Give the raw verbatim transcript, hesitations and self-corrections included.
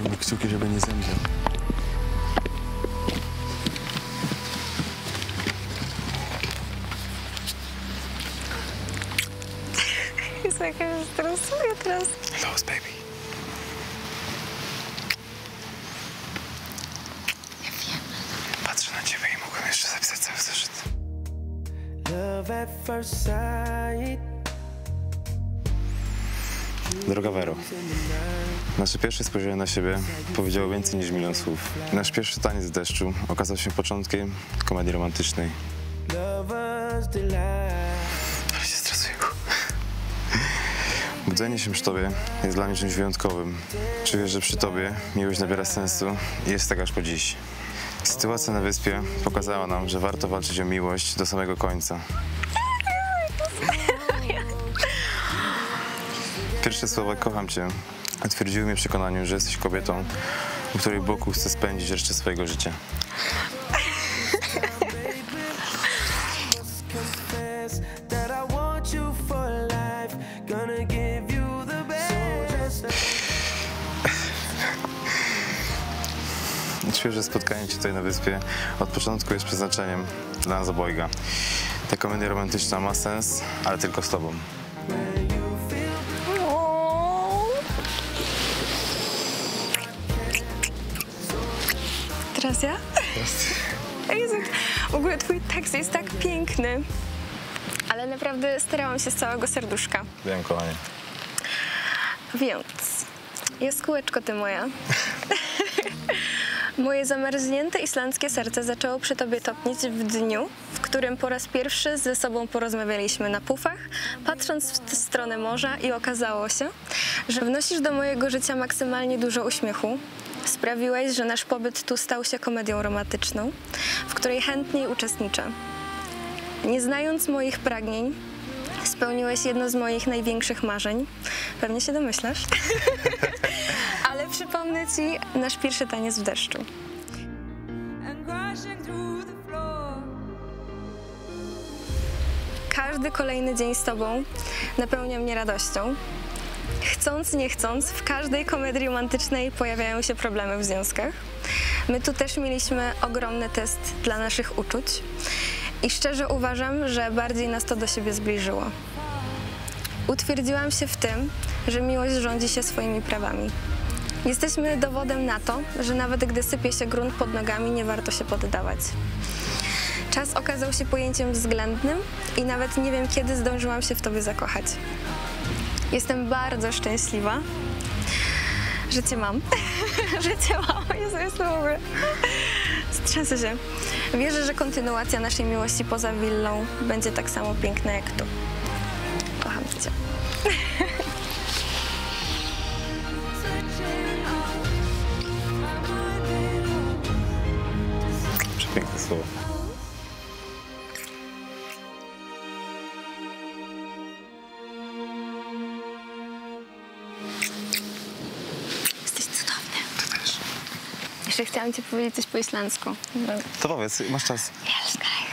mu kciuki, żeby nie zemdlał. Jezu, jak ja się stresuję teraz. Los, baby. Ja wiem. Patrzę na ciebie i mogłem jeszcze zapisać cały zeszyt. Droga Wero, nasze pierwsze spojrzenie na siebie powiedziało więcej niż milion słów. Nasz pierwszy taniec w deszczu okazał się początkiem komedii romantycznej. Ale się stresuję. Budzenie się przy tobie jest dla mnie czymś wyjątkowym. Czuję, że przy tobie miłość nabiera sensu i jest tak aż po dziś. Sytuacja na wyspie pokazała nam, że warto walczyć o miłość do samego końca. Pierwsze słowa "kocham cię" utwierdziły mnie w przekonaniu, że jesteś kobietą, u której boku chcę spędzić resztę swojego życia. Czuję, że spotkanie cię tutaj na wyspie od początku jest przeznaczeniem dla nas obojga. Ta komedia romantyczna ma sens, ale tylko z tobą. Teraz ja? Jezu, w ogóle twój tekst jest tak piękny, ale naprawdę starałam się z całego serduszka. Wiem, kochanie. Więc, jaskółeczko ty moja. Moje zamarznięte islandzkie serce zaczęło przy tobie topnieć w dniu, w którym po raz pierwszy ze sobą porozmawialiśmy na pufach, patrząc w tę stronę morza, i okazało się, że wnosisz do mojego życia maksymalnie dużo uśmiechu. Sprawiłeś, że nasz pobyt tu stał się komedią romantyczną, w której chętniej uczestniczę. Nie znając moich pragnień, spełniłeś jedno z moich największych marzeń. Pewnie się domyślasz. Ale przypomnę ci nasz pierwszy taniec w deszczu. Każdy kolejny dzień z tobą napełnia mnie radością. Chcąc, nie chcąc, w każdej komedii romantycznej pojawiają się problemy w związkach. My tu też mieliśmy ogromny test dla naszych uczuć i szczerze uważam, że bardziej nas to do siebie zbliżyło. Utwierdziłam się w tym, że miłość rządzi się swoimi prawami. Jesteśmy dowodem na to, że nawet gdy sypie się grunt pod nogami, nie warto się poddawać. Czas okazał się pojęciem względnym i nawet nie wiem, kiedy zdążyłam się w tobie zakochać. Jestem bardzo szczęśliwa, że cię mam. że cię mam. Jezu, jestem w ogóle... Strzęsę się. Wierzę, że kontynuacja naszej miłości poza willą będzie tak samo piękna jak tu. Kocham cię. Przepiękne słowo. Jesteś cudowny. Ty też. Jeszcze chciałam ci powiedzieć coś po islandzku. To powiedz, masz czas. Älskar dig.